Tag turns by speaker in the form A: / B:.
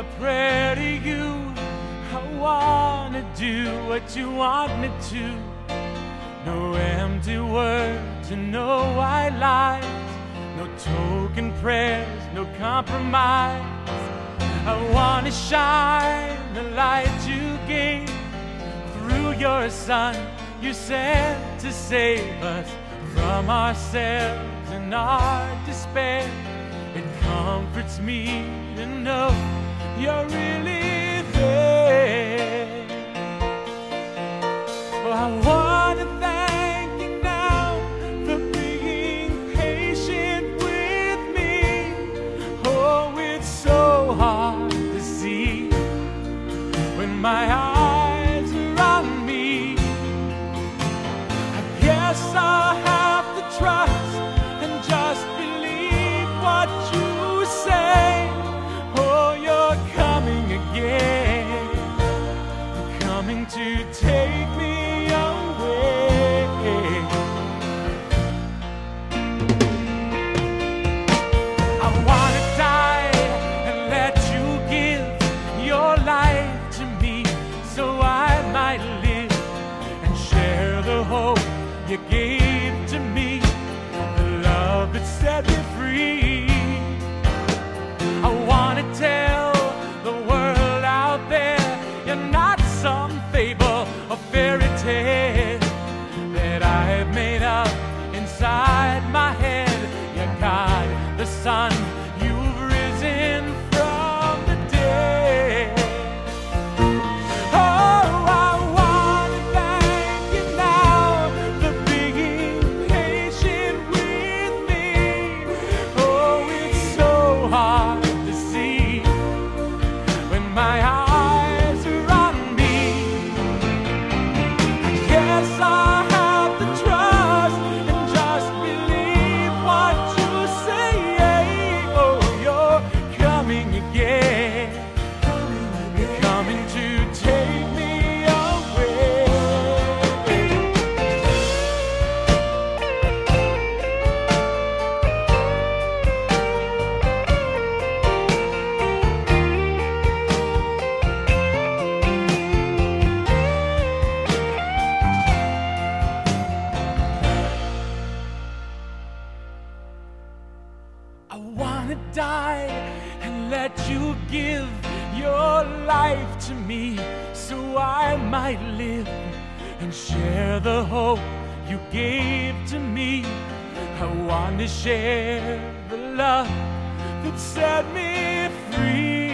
A: prayer to you. I wanna do what you want me to. No empty words and no white lies, no token prayers, no compromise. I wanna shine the light you gave through your Son. You sent to save us from ourselves and our despair. It comforts me to know you're really there. Oh, I want to thank you now for being patient with me. Oh, it's so hard to see when my eyes are on me. I guess I'll have to trust and just believe what you say. Oh, you're coming again, coming to take me away. I wanna die and let you give your life to me, so I might live and share the hope you gave to me, the love that set me free. I wanna tell the world out there you're not some fable or fairy tale that I've made up inside my head. You're God, the Son, you've risen from the dead. Oh, I wanna thank you now for being patient with me. Oh, it's so hard to see when my eyes are on me. I guess I'll have to trust and just believe what you say. Oh, you're coming again, you're coming to take me away. I wanna die and let you give your life to me, so I might live and share the hope you gave to me. I want to share the love that set me free.